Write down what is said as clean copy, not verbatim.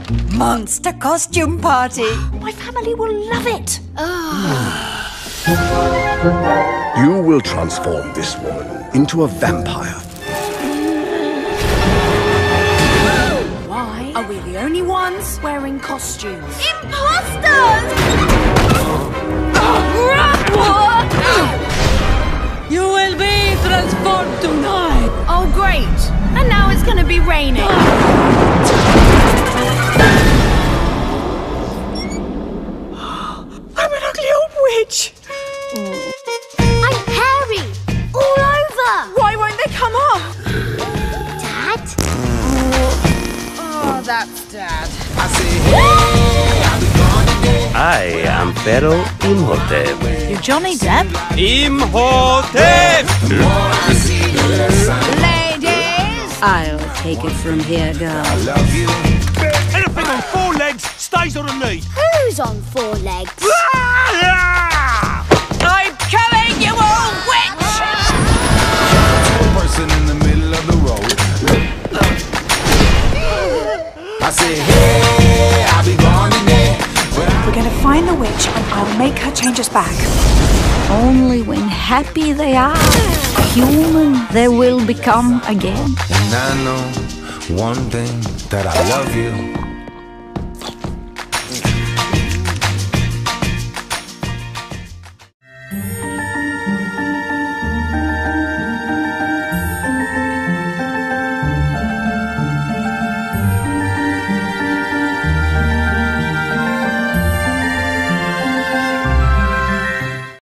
Monster costume party. My family will love it. You will transform this woman into a vampire. Why are we the only ones wearing costumes? Imposters! You will be transformed tonight. Oh, great. And now it's gonna be raining. I'm an ugly old witch. I'm hairy. All over. Why won't they come off? Dad? Oh, that's Dad. I am Pharaoh Imhotep. You're Johnny Depp? Imhotep! Ladies! I'll take it from here, girl. Anything on four legs stays on a knee. Who's on four legs? I'm coming, you old witch! Person in the middle of the road. I say, hey, I'll be gone today. We're going to find the witch and I'll make her change us back. Only when happy they are, human they will become again. And I know one thing, that I love you.